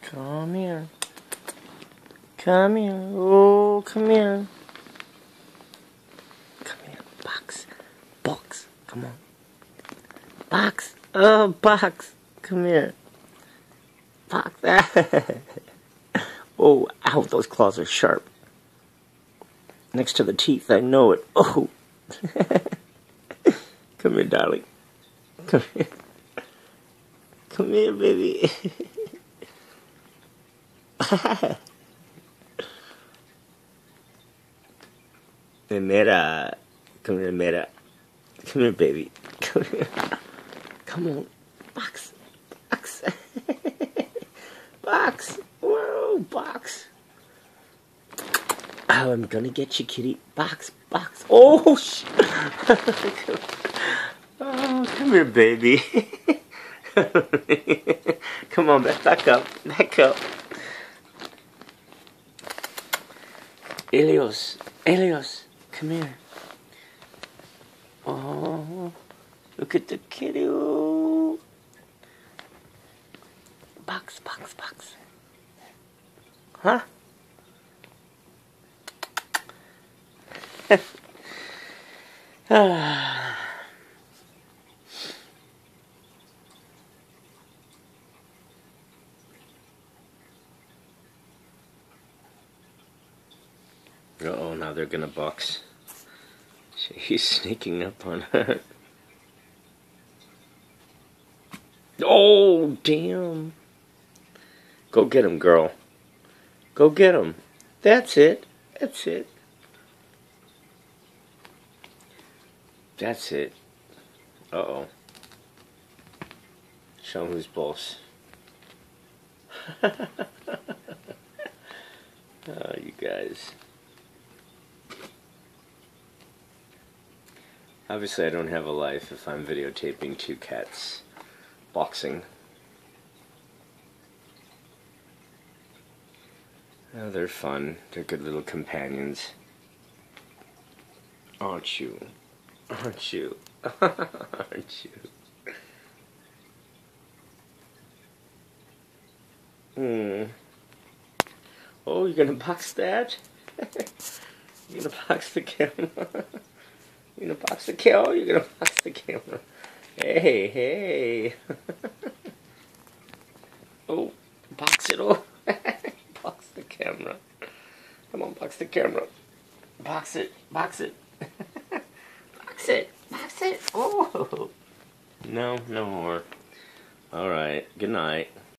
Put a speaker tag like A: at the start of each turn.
A: Come here. Come here. Oh, come here. Come here. Box. Box. Come on. Box. Oh, Box. Come here. Box. Oh, ow, those claws are sharp. Next to the teeth, I know it. Oh. Come here, darling. Come here. Come here, baby. Mera. Come here, Mera. Come here, baby. Come here. Come on. Box. Box. Box. Whoa, Box. Oh, I'm gonna get you, kitty. Box. Box. Oh, oh, come here, baby. Come on, back up. Back up. Elios. Elios. Come here. Oh, look at the kitty. Oh. Box, Box, Box. Huh? Uh-oh, now they're gonna box. He's sneaking up on her. Oh, damn. Go get him, girl. Go get him. That's it. That's it. That's it. Uh-oh. Show him who's boss. Oh, you guys. Obviously, I don't have a life if I'm videotaping two cats boxing. Oh, they're fun. They're good little companions. Aren't you? Aren't you? Aren't you? Oh, you're gonna box that? You're gonna box the camera? You're gonna box the camera? You're gonna box the camera? Hey, hey. Oh, box it. Oh, box the camera. Come on, box the camera. Box it. Box it. Box it. Box it. Oh. No, no more. All right. Good night.